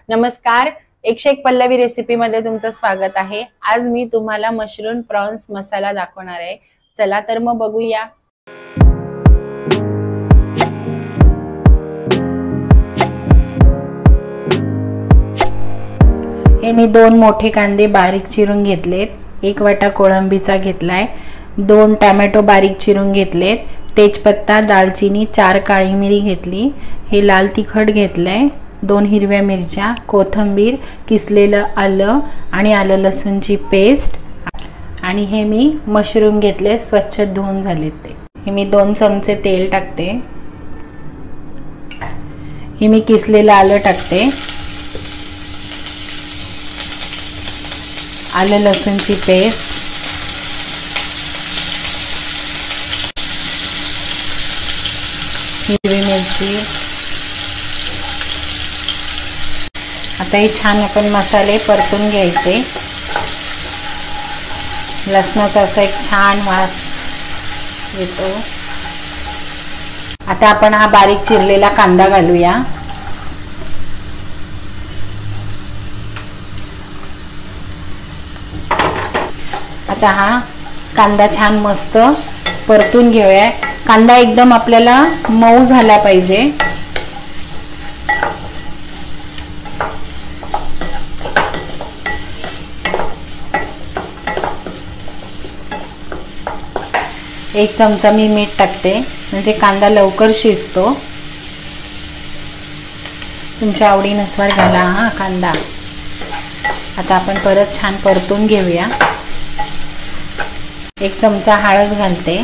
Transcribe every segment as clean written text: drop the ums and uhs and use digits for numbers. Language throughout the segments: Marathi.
नमस्कार, 101 पल्लवी रेसिपी मध्ये तुमचं स्वागत आहे। आज मी तुम्हाला मशरूम प्रॉन्स मसाला दाखवणार आहे। चला तर मग बघूया। हे मी 2 मोठे कांदे बारीक चिरून घेतलेत, 1 वाटा कोळंबीचा घेतलाय, 2 टोमॅटो बारीक चिरून घेतलेत, तेजपत्ता, दालचिनी, 4 काळी मिरी घेतली, हे लाल तिखट घेतलंय, 2 हिरव्या मिरच्या, कोथिंबीर, किसलेलं आलं आणि आलं लसूणची पेस्ट आणि हे मी मशरूम घेतले, स्वच्छ धुवून झालेत ते। हे मी 2 चमचे तेल टाकते। हे मी किसलेलं आलं टाकते, आलं लसूणची पेस्ट, हिरवी मिरची। आता हे छान आपण मसाले परतून घ्यायचे। लसणाचा असा एक छान वास येतो। आता आपण हा बारीक चिरलेला कांदा घालूया। आता हा कांदा छान मस्त परतून घेऊया। कांदा एकदम आपल्याला मऊ झाला पाहिजे। एक चमचा मी मीठ टाकते, म्हणजे कांदा लवकर शिजतो। तुमच्या आवडीनुसार घाला हा कांदा। आता आपण परत छान परतून घेऊया। 1 चमचा हळद घालते,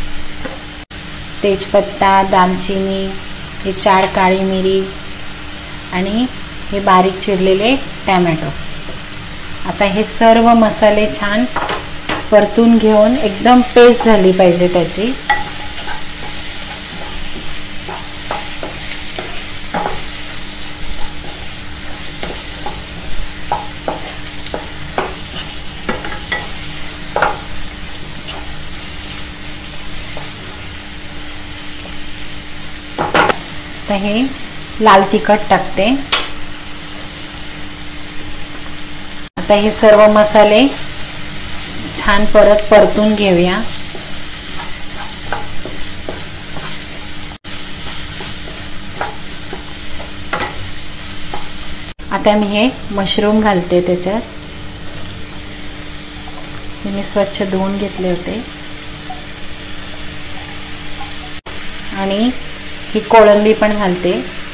तेजपत्ता, दालचिनी, हे 4 काळी मिरी आणि हे बारीक चिरलेले टोमॅटो। आता हे सर्व मसाले छान परतून घेऊन एकदम पेस्ट झाली पाहिजे त्याची। आता हे लाल तिखट टाकते। आता हे सर्व मसाले छान परत परतून घेऊया। आता मी हे मशरूम घालते त्याच्यात। हे मी स्वच्छ धुवून घेतले होते आणि ही कोळंबी पण घालते।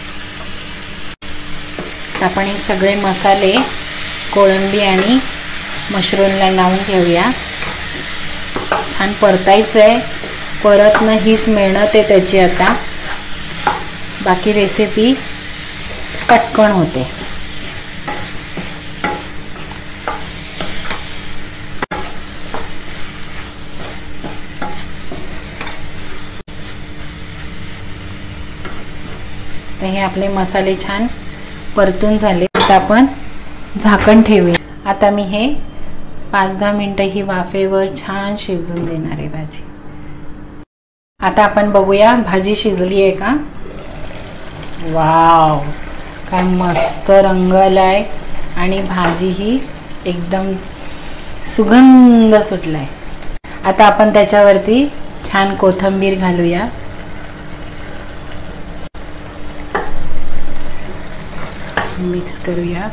आपण हे सगळे मसाले कोळंबी आणि मशरूमला लावून घेऊया। छान परतायचंय, परतणं हीच मेहनत आहे त्याची। आता बाकी रेसिपी पटकन होते। तर हे आपले मसाले छान परतून झाले। आता आपण झाकण ठेवूया। आता मी हे 5-10 मिनिटं ही वाफेवर छान शिजून देणार आहे भाजी। आता आपण बघूया भाजी शिजली आहे का। वाव, काय मस्त रंग आलाय आणि भाजी ही एकदम सुगंध सुटलाय। आता आपण त्याच्यावरती छान कोथिंबीर घालूया। मिक्स करूया।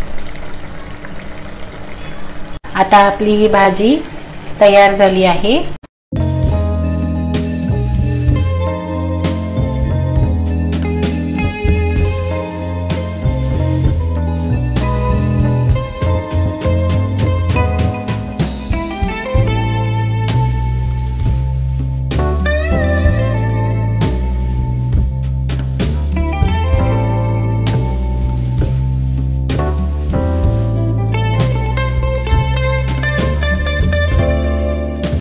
आता आपली ही भाजी तयार झाली आहे।